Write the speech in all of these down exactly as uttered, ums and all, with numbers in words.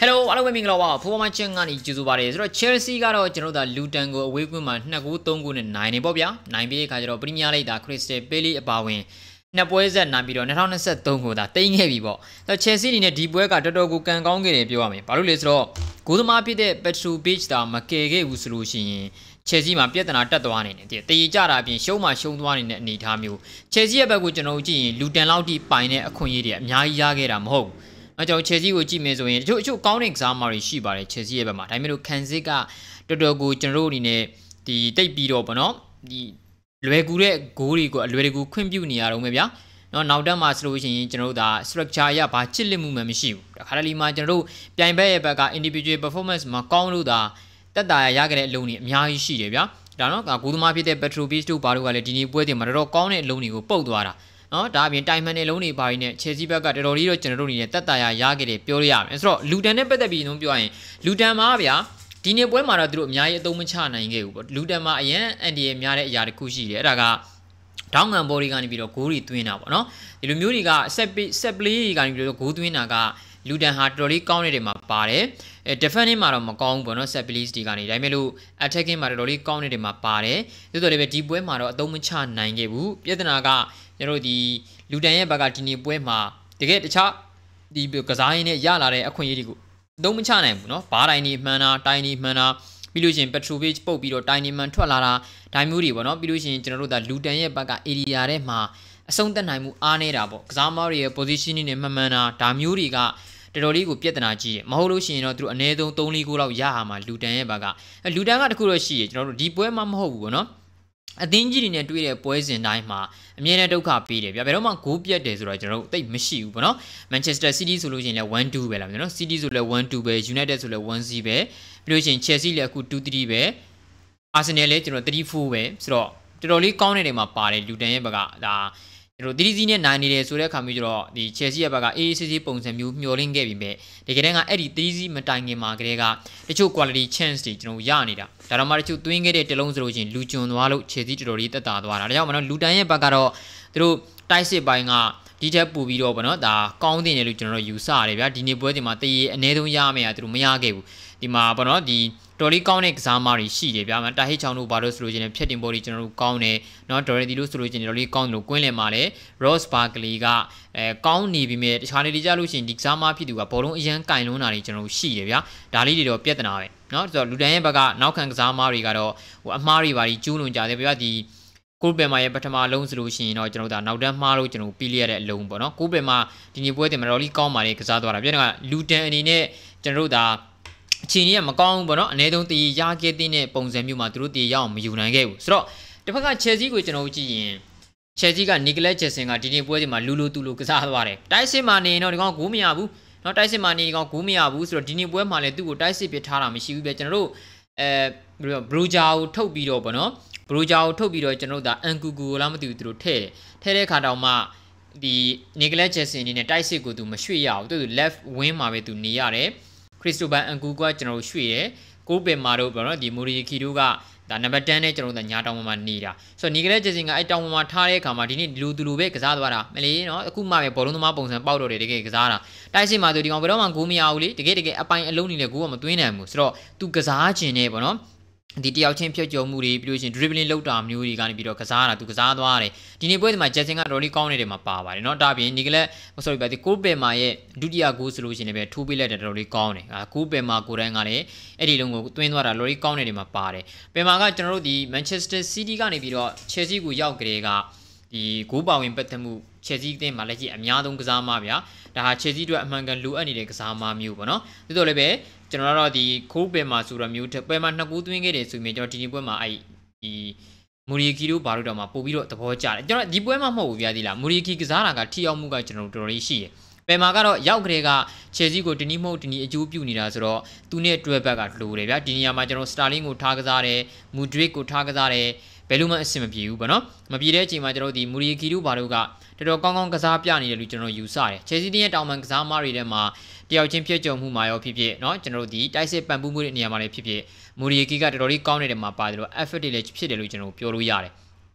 Hello အားလုံးပဲမင်္ဂလာပါဖိုးမချင်းကနေကျေးဇူးပါတယ်ဆိုတော့ Chelsea ကတော့ကျွန်တော်တို့လူတန်ကိုအဝေးကွင်းမှာနှစ်ကိုသုံးကိုနဲ့နိုင်နေပေါ့ဗျာနိုင်ပြီးတဲ့အခါကျတော့ Premier League ဒါ Crystal Palace အပါဝင်နှစ်ပွဲဆက်နိုင်ပြီးတော့၂၀၂၃ကိုဒါတိမ့်ခဲ့ပြီပေါ့ဆိုတော့ Chelsea အနေနဲ့ဒီပွဲကတော်တော်ကိုကန်ကောင်းခဲ့တယ်ပြောရမယ်ဘာလို့လဲဆိုတော့ဂိုးသမားဖြစ်တဲ့ Petrovic ဒါမကယ်ခဲ့ဘူးဆိုလို့ရှိရင် Chelsea မှာပြဿနာတက်သွားနေတယ်တည်ကြတာအပြင်ရှုံးမှရှုံးသွားနေတဲ့အနေအထားမျိုး Chelsea ရဲ့ဘက်ကိုကျွန်တော်တို့ကြည့်ရင်လူတန်လောက်ထိပိုင်တဲ့အခွင့်အရေးတွေအများကြီးရခဲ့တာမဟုတ်ဘူးအဲကြောင့် Chelsea ကိုကြည့်မယ်ဆိုရင်တချို့တချို့ကောင်းတဲ့ကစားမာတွေရှိပါတယ် Chelsea ရဲ့ဘက်မှာဒါပေမဲ့လို့ခံစစ်ကတော်တော်ကိုကျွန်တော်တို့အနေနဲ့ဒီတိတ်ပြီးတော့ဗောနော်ဒီလွယ်ကူတဲ့ဂိုးတွေကိုအလွယ်တကူခွင့်ပြုနေရတော့မယ်ဗျာနော်နောက်တက်မှာဆိုလို့ရှိရင်ကျွန်တော်တို့ဒါ structure ရဘာချစ်လက်မှုမှမရှိဘူးဒါခါတလီမှာကျွန်တော်တို့ပြိုင်ဘက်ရဲ့ဘက်က individual performance မှာကောင်းလို့ဒါတက်တာရခဲ့တဲ့အလုံးတွေအများကြီးရှိတယ်ဗျာဒါနော်ဂိုးသမားဖြစ်တဲ့ Petrovic တို့ဘာတို့ကလည်းဒီနေ့ပွဲတင်မှာတော်တော်ကောင်းတဲ့အလုံးတွေကိုပုတ်သွားတာနော်ဒါအပြင်တိုင်မန်တဲ့လုံးတွေပါရင်းနဲ့ Chelsea ဘက်ကတော်တော်လေးတော့ကျွန်တော်တို့အနေနဲ့တက်တာရရခဲ့တယ်ပြောရရမယ်ဆိုတော့လူတန်နဲ့ပတ်သက်ပြီးနှုံးပြောရရင်လူတန်မှာဗျာဒီနေ့ပွဲမှာတော့သူတို့အများကြီးအသုံးမချနိုင်ခဲ့ဘူးပေါ့လူတန်မှာအရင်အန်ဒီရဲ့များတဲ့အရာတစ်ခုရှိတယ်အဲ့ဒါကဒေါင်းငံဘော်ဒီကနေပြီးတော့ဂိုးတွေသွင်းတာပေါ့နော်ဒီလိုမျိုးတွေကဆက်ဆက်ပလေးတွေကနေပြီးတော့ဂိုးသွင်းတာကလူတန်ဟာတော်တော်လေးကောင်းတဲ့နေရာမှာပါတယ်အဲ defending မှာတော့မကောင်းဘူးပေါ့နော် set plays တွေကနေဒါပေမဲ့လို့ attacking မှာတော်တော်လေးကောင်းတဲ့နေရာမှာပါတယ်သို့တော်လည်းပဲဒီပွဲမှာတော့အသုံးမချနိုင်ခဲ့ဘူးပြဿနာကကျွန်တော်တို့ဒီလူတန်ရဲ့ဘက်ကဒီနေ့ပွဲမှာတကယ်တခြားဒီကစားရင်းနဲ့ရလာတဲ့အခွင့်အရေးတွေကိုအသုံးမချနိုင်ဘူးเนาะဘားတိုင်းနေမှန်တာတိုင်းနေမှန်တာပြီးလို့ရှိရင် Petrovic ပုတ်ပြီးတော့တိုင်းနေမှန်ထွက်လာတာဒါမျိုးတွေပေါ့เนาะပြီးလို့ရှိရင်ကျွန်တော်တို့ဒါလူတန်ရဲ့ဘက်က area ထဲမှာအဆုံးသက်နိုင်မှုအားနေတာပေါ့ကစားသမားတွေရဲ့ positioning နဲ့မှန်မှန်တာဒါမျိုးတွေကတော်တော်လေးကိုပြဿနာကြီးမဟုတ်လို့ရှိရင်တော့သူတို့အနည်းဆုံး၃-၄ဂိုးလောက်ရဟာမှာလူတန်ရဲ့ဘက်ကလူတန်ကတခုတော့ရှိရကျွန်တော်တို့ဒီပွဲမှာမဟုတ်ဘူးပေါ့နော်အသင်းကြီးတွေနဲ့တွေ့တဲ့ပွဲစဉ်တိုင်းမှာအမြဲတမ်းဒုက္ခပေးတယ်ဗျာဘယ်တော့မှဂိုးပြတ်တယ်ဆိုတော့ကျွန်တော်တို့တိတ်မရှိဘူးပေါ့နော် Manchester City ဆိုလို့ရှိရင်လည်းone twoပဲလားနော် City ဆိုလည်းone twoပဲ United ဆိုလည်းone zeroပဲပြီးလို့ရှိရင် Chelsea လည်းအခုtwo threeပဲ Arsenal လည်းကျွန်တော်three fourပဲဆိုတော့တော်တော်လေးကောင်းတဲ့နေရာမှာပါတယ်လူတန်ရဲ့ဘက်ကဒါကျွန်တော်three zeroနဲ့နိုင်နေတယ်ဆိုတဲ့အခါမျိုးကျတော့ဒီ Chelsea ရဲ့ဘက်က A A C C ပုံစံမျိုးမျှော်လင့်ခဲ့ပြီးမြဲတကယ်တမ်းကအဲ့ဒီthree zeroမတိုင်ခင်မှာကတည်းကတချို့ quality chance တွေကျွန်တော်ရနေတာဒါတော့မှတချို့သွင်းခဲ့တဲ့တလုံးဆိုလို့ချင်းလူကျွံသွားလို့ Chelsea တော်တော်လေးတက်တာသွားတာဒါကြောင့်မနော်လူတန်ရဲ့ဘက်ကတော့သူတို့တိုက်စစ်ပိုင်းကဒီထက်ပိုပြီးတော့ဗောနော်ဒါကောင်းတင်တယ်လို့ကျွန်တော်တို့ယူဆရတယ်ဗျာဒီနေ့ပွဲတင်မှာတရေအနည်းဆုံးရမယ်อ่ะသူတို့မရခဲ့ဘူးဒီမှာဗောနော်ဒီတော်လေးကောင်းတဲ့ကစားမားတွေရှိတယ်ဗျာမတာဟိချောင်းတို့ဘာလို့ဆိုလို့ချင်းဖြတ်တင်ပေါ်တွေကျွန်တော်တို့ကောင်းတယ်เนาะဒေါ်ရဒီလို့ဆိုလို့ချင်းတော်လေးကောင်းတယ်လို့ကွင်းလင်မှာလဲ Ross Barkley ကအဲကောင်းနေပြီမြဲတခြားနေကြလို့ရှိရင်ဒီကစားမားဖြစ်သူကဘောလုံးအရန်ကင်လွန်းတာတွေကျွန်တော်တို့ရှိတယ်ဗျာဒါလေးတွေတော့ပြဿနာပဲเนาะဆိုတော့လူတန်ရဲ့ဘက်ကနောက်ခံကစားမားတွေကတော့ဟိုအမားတွေပါကြီးကျူးလွန်ကြတယ်ဗျာဒီကိုပယ်မာရဲ့ပထမအလုံးဆိုလို့ရှိရင်တော့ကျွန်တော်တို့ဒါနောက်တန်းမှားလို့ကျွန်တော်ပြီးလိုက်ရတဲ့အလုံးပေါ့เนาะကိုပယ်မာဒီနေ့ပွဲတင်မှာတော်လေးကောင်းပါလေကစားသွားတာပြဿနာကလူတန်အနေနဲ့ကျွန်တော်တို့ဒါအချိန်ကြီးကမကောင်းဘူးပေါ့နော်အနည်းဆုံးတည်ရခဲ့တဲ့ပုံစံမျိုးမှာသူတို့တည်ရအောင်မယူနိုင်ခဲ့ဘူးဆိုတော့တစ်ဖက်က Chelsea ကိုကျွန်တော်တို့ကြည့်ရင် Chelsea က Nicolas Jackson ကဒီနေ့ပွဲဒီမှာလူလူတူလူကစားသွားတယ်တိုက်စစ်မှာနေတော့ဒီကောင်ဂိုးမရဘူးเนาะတိုက်စစ်မှာနေဒီကောင်ဂိုးမရဘူးဆိုတော့ဒီနေ့ပွဲမှာလည်းသူ့ကိုတိုက်စစ်ပစ်ထားတာမရှိဘူးပြကျွန်တော်တို့အဲဘယ်လို Bruja ကိုထုတ်ပြီးတော့ပေါ့နော် Bruja ကိုထုတ်ပြီးတော့ကျွန်တော်တို့ဒါ Nkunku ကိုလားမသိဘူးသူတို့ထည့်တယ်ထည့်တဲ့ခါတောင်မှဒီ Nicolas Jackson အနေနဲ့တိုက်စစ်ကိုသူမရွှေ့ရအောင်သူ left wing မှာပဲသူနေရတယ်Cristobal Nkunku ကကျွန်တော်တို့ရွှေ့တယ်ကိုပင်မာတို့ပေါ့နော်ဒီမိုရီခီတို့ကဒါနံပါတ်tenနဲ့ကျွန်တော်တို့ညာတောင်ပေါ်မှာနေတာဆိုတော့ Nicolas Jackson ကအဲ့တောင်ပေါ်မှာထားတဲ့အခါမှာဒီနေ့လူသူလူပဲကစားသွားတာမလေးနော်အခုမှပဲဘောလုံးသမားပုံစံပေါက်တော့တယ်တကယ်ကစားတာတိုက်စစ်မှာဆိုဒီကောင်ဘယ်တော့မှဂိုးမရဘူးလေတကယ်တကယ်အပိုင်အလုံးနေလေဂိုးကမသွင်းနိုင်ဘူးဆိုတော့ तू ကစားခြင်းနဲ့ပေါ့နော်ဒီတယောက်ချင်းဖြတ်ကျော်မှုတွေပြီးလို့ရှိရင် dribbling လောက်တာမျိုးတွေကနေပြီးတော့ကစားတာသူကစားသွားတယ်ဒီနေ့ပွဲဒီမှာ Jackson ကတော်လေးကောင်းနေတဲ့မှာပါပါတယ်เนาะဒါပြင် Nicolas sorry ပါဒီကိုပယ်မာရဲ့ဒုတိယဂိုးဆိုလို့ရှိရင်လည်းထိုးပေးလိုက်တယ်တော်လေးကောင်းတယ်အာကိုပယ်မာကိုတိုင်းကလည်းအဲ့ဒီလုံးကိုသွင်းသွားတာတော်လေးကောင်းနေတဲ့မှာပါတယ်ပယ်မာကကျွန်တော်တို့ဒီ Manchester City ကနေပြီးတော့ Chelsea ကိုရောက်ကြတဲ့ကဒီဂိုးပါဝင်ပတ်သက်မှု Chelsea အသင်းမှာလက်ရှိအများဆုံးကစားမှာဗျာဒါဟာ Chelsea အတွက်အမှန်ကန်လိုအပ်နေတဲ့ကစားမှာမျိုးပေါ့နော်ဒါဆိုလည်းပဲကျွန်တော်တို့ဒီခိုးပယ်မှာဆိုတော့မျိုးထက်ပယ်မှာနှစ်ကူးသွင်းခဲ့တယ်ဆိုရင်ကျွန်တော်ဒီနေ့ပွဲမှာအဲ့ဒီမူရီကီတို့ဘာလို့တော့မှပို့ပြီးတော့သဘောကျတယ်ကျွန်တော်ဒီပွဲမှာမဟုတ်ဘူးဗျာဒီလားမူရီကီကစားတာကထိရောက်မှုကကျွန်တော်တို့တော်တော်လေးရှိတယ်ပယ်မာကတော့ရောက်ကြတဲ့က Chelsea ကိုတနည်းမဟုတ်တနည်းအကျိုးပြုနေတာဆိုတော့သူနဲ့တွဲဘက်ကလိုတယ်ဗျာဒီနေရာမှာကျွန်တော် Sterling ကိုထားကစားတယ် Mudryk ကိုထားကစားတယ်ဘယ်လိုမှအဆင်မပြေဘူးပေါ့နော်မပြေတဲ့အချိန်မှာကျွန်တော်ဒီမူရီကီတို့ဘာလို့ကတော်တော်ကောင်းကောင်းကစားပြနေတယ်လို့ကျွန်တော်ယူဆတယ် Chelsea ရဲ့တောင်ပန်ကစားမားတွေထဲမှာတယောက်ချင်းပြည့်ကြုံမှုမှာရောဖြစ်ဖြစ်เนาะကျွန်တော်တို့ဒီတိုက်စစ်ပံ့ပိုးမှုတဲ့နေရာမှာလည်းဖြစ်ဖြစ်မူရီကီကတော်တော်လေးကောင်းနေတယ်မှာပါတယ်လို့ effort တွေလည်းဖြစ်တယ်လို့ကျွန်တော်ပြောလို့ရတယ်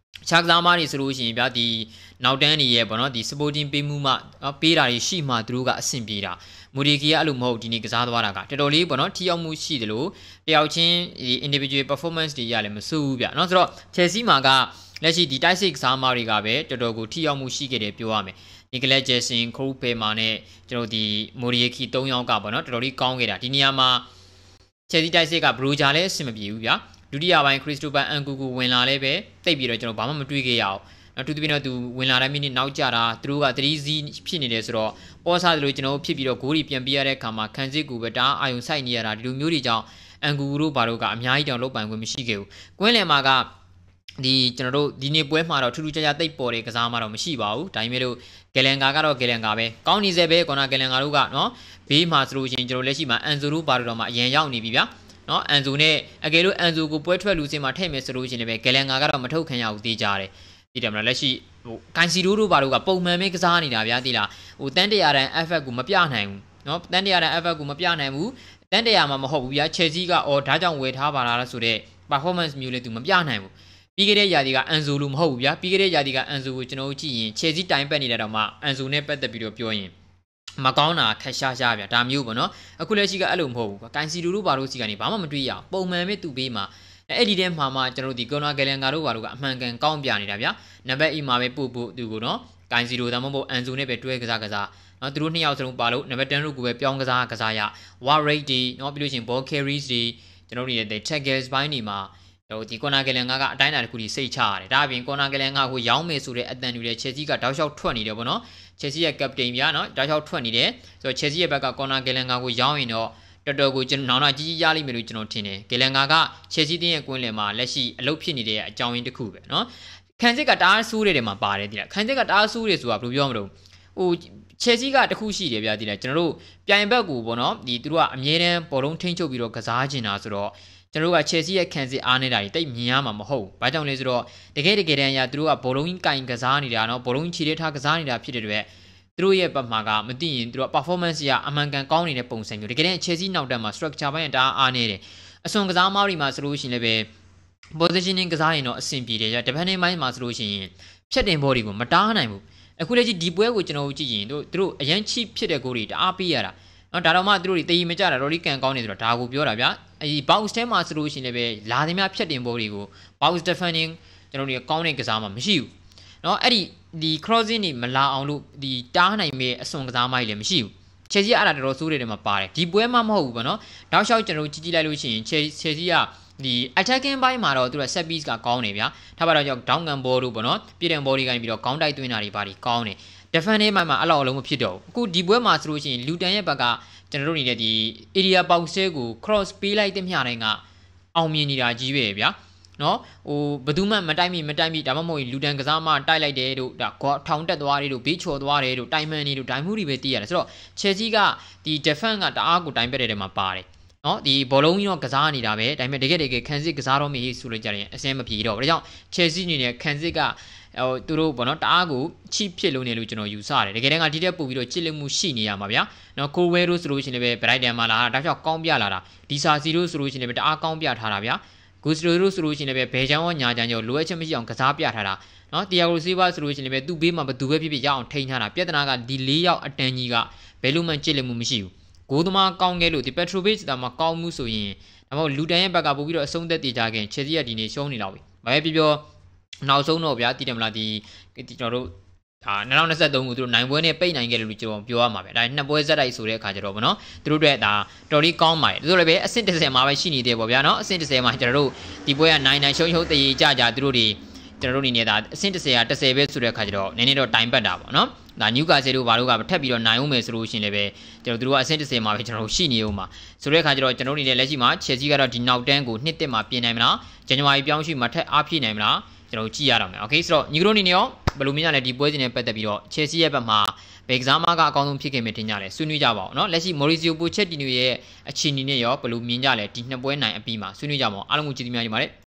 ခြားကစားသမားတွေဆိုလို့ရှိရင်ဗျာဒီနောက်တန်းတွေရဲ့ပေါ့နော်ဒီ supporting ပေးမှုမှပေးတာတွေရှိမှသူတို့ကအဆင်ပြေတာမူရီကီကအဲ့လိုမဟုတ်ဒီနေ့ကစားသွားတာကတော်တော်လေးပေါ့နော်ထိရောက်မှုရှိတယ်လို့တယောက်ချင်းဒီ individual performance တွေရလည်းမစိုးဘူးဗျเนาะဆိုတော့ Chelsea မှာကလက်ရှိဒီတိုက်စစ်ကစားသမားတွေကပဲတော်တော်ကိုထိရောက်မှုရှိခဲ့တယ်ပြောရမယ်နီကလက်ဂျက်ဆင်ခရူပေမာနဲ့ကျွန်တော်ဒီမိုရီကီ၃ယောက်ကပေါ့နော်တော်တော်လေးကောင်းခဲ့တာဒီနေရာမှာ Chelsea တိုက်စစ်ကဘရူဂျာလည်းအဆင်မပြေဘူးဗျာဒုတိယပိုင်းခရစ္စတိုဖာအန်ကူကူဝင်လာလဲပဲတိတ်ပြီးတော့ကျွန်တော်ဘာမှမတွေးခဲ့ရအောင်နောက်သူတပင်းတော့သူဝင်လာတဲ့မိနစ်နောက်ကျတာသူတို့ကသတိစီးဖြစ်နေတယ်ဆိုတော့ပေါ်စားတယ်လို့ကျွန်တော်ဖြစ်ပြီးတော့ဂိုးတွေပြန်ပြရတဲ့အခါမှာခန်းစစ်ကူပဲတအားအာယုံဆိုင်နေရတာဒီလိုမျိုးတွေကြောင့်အန်ကူကူတို့ဘာတို့ကအများကြီးတောင်လုတ်ပိုင်ခွင့်မရှိခဲ့ဘူးကွင်းလယ်မှာကဒီကျွန်တော်တို့ဒီနေ့ပွဲမှာတော့ထူးထူးခြားခြားတိတ်ပေါ်တဲ့ကစားမှတော့မရှိပါဘူးဒါပေမဲ့လို့ဂယ်လန်ကာကတော့ဂယ်လန်ကာပဲကောင်းနေစေပဲကော်နာဂယ်လန်ကာတို့ကနော်ဘေးမှာဆိုလို့ရှိရင်ကျွန်တော်လက်ရှိမှာအန်ဇိုတို့ဘာတို့တော့မှအရင်ရောက်နေပြီဗျာနော်အန်ဇိုနဲ့အကယ်လို့အန်ဇိုကိုပွဲထွက်လူစင်မှာထည့်မယ်ဆိုလို့ရှိရင်လည်းဂယ်လန်ကာကတော့မထုတ်ခံရဘူးသေးကြတယ်ဒီတယ်မလားလက်ရှိဟိုကန်စီရိုတို့ဘာတို့ကပုံမှန်ပဲကစားနေတာဗျာသိလားဟိုတန်းတရာတန် F F ကိုမပြနိုင်ဘူးနော်တန်းတရာတန် F F ကိုမပြနိုင်ဘူးတန်းတရာမှာမဟုတ်ဘူးဗျာ Chelsea ကအော်ဒါကြောင့်ဝယ်ထားပါလားဆိုတော့ performance မျိုးလေးသူမပြနိုင်ဘူးပြီးခဲ့တဲ့ယာဒီကအန်ဇိုလိုမဟုတ်ဘူးဗျာပြီးခဲ့တဲ့ယာဒီကအန်ဇိုကိုကျွန်တော်တို့ကြည့်ရင် Chelsea တိုင်ပတ်နေတဲ့တော့မှအန်ဇိုနဲ့ပတ်သက်ပြီးတော့ပြောရင်မကောင်းတာခက်ရှားရှားဗျာဒါမျိုးပေါ့နော်အခုလက်ရှိကအဲ့လိုမဟုတ်ဘူးကန်စီလိုတို့ဘာလို့စီကနေဘာမှမတွေးရအောင်ပုံမှန်ပဲသူ့ဘေးမှာအဲ့ဒီထဲမှာမှကျွန်တော်တို့ဒီကော်နာဂယ်လန်ကာတို့ဘာလို့ကအမှန်ကန်ကောင်းပြနေတာဗျာနံပါတ် E မှာပဲပို့ဖို့သူကိုနော်ကန်စီလိုဒါမှမဟုတ်အန်ဇိုနဲ့ပဲတွဲကစားကစားနော်သူတို့နှစ်ယောက်စလုံးပါလို့နံပါတ်tenတို့ကိုပဲပြောင်းကစားကစားရ war rate တွေနော်ပြီးလို့ရှိရင် ball carries တွေကျွန်တော်တို့ရဲ့ tackles ဘိုင်းတွေမှာဟိုဒီကော်နာဂယ်လန်ကာကအတိုင်းအတာတစ်ခုကြီးစိတ်ချရတယ်ဒါအပြင်ကော်နာဂယ်လန်ကာကိုရောင်းမယ်ဆိုတဲ့အတန်တွေလည်းချက်စီကတောက်လျှောက်ထွက်နေတယ်ပေါ့နော်ချက်စီရဲ့ captain ဗျာနော်တောက်လျှောက်ထွက်နေတယ်ဆိုတော့ချက်စီရဲ့ဘက်ကကော်နာဂယ်လန်ကာကိုရောင်းရင်တော့တော်တော်ကိုကျွန်တော်နောက်ကြီးကြီးရလိမ့်မယ်လို့ကျွန်တော်ထင်တယ်ဂယ်လန်ကာကချက်စီတင်းရဲ့ကွင်းလယ်မှာလက်ရှိအလုပ်ဖြစ်နေတဲ့အကြောင်းရင်းတစ်ခုပဲနော်ခန်းစစ်ကတအားဆိုးတဲ့နေရာမှာပါတယ်ဒီလားခန်းစစ်ကတအားဆိုးတယ်ဆိုတာဘယ်လိုပြောမလို့ဟိုချက်စီကတခုရှိတယ်ဗျာဒီလားကျွန်တော်တို့ပြိုင်ဘက်ကိုပေါ့နော်ဒီသူတို့ကအမြဲတမ်းဘောလုံးထိန်းချုပ်ပြီးတော့ကစားကျင်တာဆိုတော့ကျွန်တော်တို့က Chelsea ရဲ့ခံစစ်အားနေတာတွေတိတ်မြင်ရမှာမဟုတ်ဘူး။ဘာကြောင့်လဲဆိုတော့တကယ်တကယ်တမ်းအရသူတို့ကဘောလုံးကြီးကင်ကစားနေတာနော်ဘောလုံးကြီးခြေထဲထားကစားနေတာဖြစ်တဲ့အတွက်သူတို့ရဲ့ဘက်မှာကမသိရင်သူတို့က performance ရအမှန်ကန်ကောင်းနေတဲ့ပုံစံမျိုးတကယ်တမ်း Chelsea နောက်တက်မှာ structure ဘိုင်းတအားအားနေတယ်။အစွန်ကစားမားတွေမှာဆိုလို့ရှိရင်လည်းပဲ positioning ကစားရင်တော့အဆင်ပြေတယ်ကြ။ defending ဘိုင်းမှာဆိုလို့ရှိရင်ဖြတ်တင်ဘောတွေကိုမတားနိုင်ဘူး။အခုလက်ရှိဒီပွဲကိုကျွန်တော်တို့ကြည့်ရင်တို့သူတို့အရန်ချိဖြစ်တဲ့ဂိုးတွေတအားပေးရတာ။နော်ဒါတော့မှသူတို့တွေတည်မကြတာတော်လေးကန်ကောင်းနေဆိုတော့ဒါကိုပြောတာဗျာအဲဒီ box ထဲမှာဆိုလို့ရှိရင်လည်းပဲလာသမျှဖြတ်တင်ဘောတွေကို box defending ကျွန်တော်တို့ကောင်းတဲ့ကစားမှမရှိဘူးเนาะအဲ့ဒီဒီ crossing တွေမလာအောင်လို့ဒီတားနိုင်မဲ့အစွန်ကစားမိုင်းလည်းမရှိဘူး Chelsea အဲ့ဒါတော်တော်ဆိုးတယ်မှာပါတယ်ဒီပွဲမှမဟုတ်ဘူးပေါ့နော်တောက်လျှောက်ကျွန်တော်ကြည့်ကြည့်လိုက်လို့ရှိရင် Chelsea ကဒီ attacking ဘိုင်းမှာတော့သူက set piece ကကောင်းနေဗျာထားပါတော့ကြောင့် down gun ball တို့ပေါ့နော်ပြည်တယ် ball တွေကနေပြီးတော့ကောင်းတိုက်သွင်းတာတွေပါတွေကောင်းတယ် defending ဘိုင်းမှာအဲ့လောက်အလုံးမဖြစ်တော့ဘူးအခုဒီပွဲမှာဆိုလို့ရှိရင်လူတန်ရဲ့ဘက်ကကျွန်တော်တို့နေတဲ့ဒီ area box ကို cross ပေးလိုက်တဲ့မျှတိုင်းကအောင်မြင်နေတာကြီးပဲဗျာနော်ဟိုဘယ်သူမှမတိုက်မိမတိုက်မိဒါမှမဟုတ်လူတန်ကစားမှတိုက်လိုက်တယ်တို့ဒါထောင်တက်သွားတယ်တို့ဘေးချော်သွားတယ်တို့တိုင်မန်နေတို့ဒိုင်မှုတွေပဲတီးရတယ်ဆိုတော့ Chelsea ကဒီ defense ကတအားကိုတိုင်ပက်တဲ့ထဲမှာပါတယ်နော်ဒီဘောလုံးကြီးတော့ကစားနေတာပဲဒါပေမဲ့တကယ်တကယ်ခံစစ်ကစားတော့မေးဆိုလို့ကြတယ်အစင်းမပြေတော့ဒါကြောင့် Chelsea အနေနဲ့ခံစစ်ကဟိုသူတို့ပေါ့နော်တအားကိုချိဖြစ်လို့နေလို့ကျွန်တော်ယူဆတယ်တကယ်တမ်းကဒီတက်ပို့ပြီးတော့ချစ်လက်မှုရှိနေရမှာဗျာနော်ကိုဝဲတို့ဆိုလို့ရှိရင်လည်း Brighton မှာလာတာဒါကြောင့်ကောင်းပြလာတာဒီစာစီတို့ဆိုလို့ရှိရင်လည်းတအားကောင်းပြထားတာဗျာဂူစတိုတို့ဆိုလို့ရှိရင်လည်းဘယ်ချမ်းရောညာချမ်းရောလိုအပ်ချက်မရှိအောင်ကစားပြထားတာနော်တီယာဂိုဆီးဗာဆိုလို့ရှိရင်လည်းသူ့ဘေးမှာဘသူပဲဖြစ်ဖြစ်ရအောင်ထိန်းထားတာပြဿနာကဒီ၄ယောက်အတန်းကြီးကဘယ်လိုမှချစ်လက်မှုမရှိဘူးဂိုးသမားကောင်းခဲ့လို့ဒီ Petrovic တာမှာကောင်းမှုဆိုရင်ဒါမှမဟုတ်လူတန်ရဲ့ဘက်ကပို့ပြီးတော့အဆုံးသက်တည်ကြခင် Chelsea ကဒီနေ့ရှုံးနေတော့ပြီဘာပဲပြောပြောနောက်ဆုံးတော့ဗျာတည်တယ်မလားဒီကျွန်တော်တို့ဒါ၂၀၂၃ကိုသူတို့နိုင်ပွဲနဲ့ပိတ်နိုင်ခဲ့တယ်လို့ကျွန်တော်ပြောရမှာပဲဒါနှစ်ပွဲဇက်တိုက်ဆိုတဲ့အခါကျတော့ဗောနော်သူတို့အတွက်ဒါတော်လေးကောင်းပါတယ်သူတို့လည်းပဲအဆင့်၁၀မှာပဲရှိနေသေးပေါ့ဗျာနော်အဆင့်၁၀မှာကျွန်တော်တို့ဒီပွဲကနိုင်နိုင်ရှုံးရှုံးတည်ကြကြသူတို့တွေကျွန်တော်တို့နေနေတာအဆင့်၁၀က၁၀ပဲဆိုတဲ့အခါကျတော့နည်းနည်းတော့တိုင်ပတ်တာပေါ့နော်ဒါနျူကာဆယ်တို့ဘာလို့ကထပ်ပြီးတော့နိုင်အောင်မယ်ဆိုလို့ရှိရင်လည်းပဲကျွန်တော်တို့ကအဆင့်၁၀မှာပဲကျွန်တော်တို့ရှိနေဦးမှာဆိုတဲ့အခါကျတော့ကျွန်တော်တို့နေတဲ့လက်ရှိမှာ Chelsea ကတော့ဒီနောက်တန်းကိုနှစ်တက်မှာပြင်နိုင်မလားဇန်နဝါရီပြောင်းရွှေ့မှာထက်အားဖြည့်နိုင်မလားကျွန်တော်ကြည့်ရတော့မယ်โอเคဆိုတော့ညီကတို့အနေနဲ့ရောဘယ်လိုမြင်ကြလဲဒီပွဲစဉ်နဲ့ပတ်သက်ပြီးတော့ Chelsea ရဲ့ဘက်မှာဘယ်ကစားမကအကောင်းဆုံးဖြစ်ခဲ့မယ်ထင်ကြလဲဆွေးနွေးကြပါဦးเนาะလက်ရှိ Mauricio Pochettino ရဲ့အခြေအနေနဲ့ရောဘယ်လိုမြင်ကြလဲဒီနှစ်ပွဲနိုင်အပြီးမှာဆွေးနွေးကြပါဦးအားလုံးကိုကျေးဇူးများတင်ပါတယ်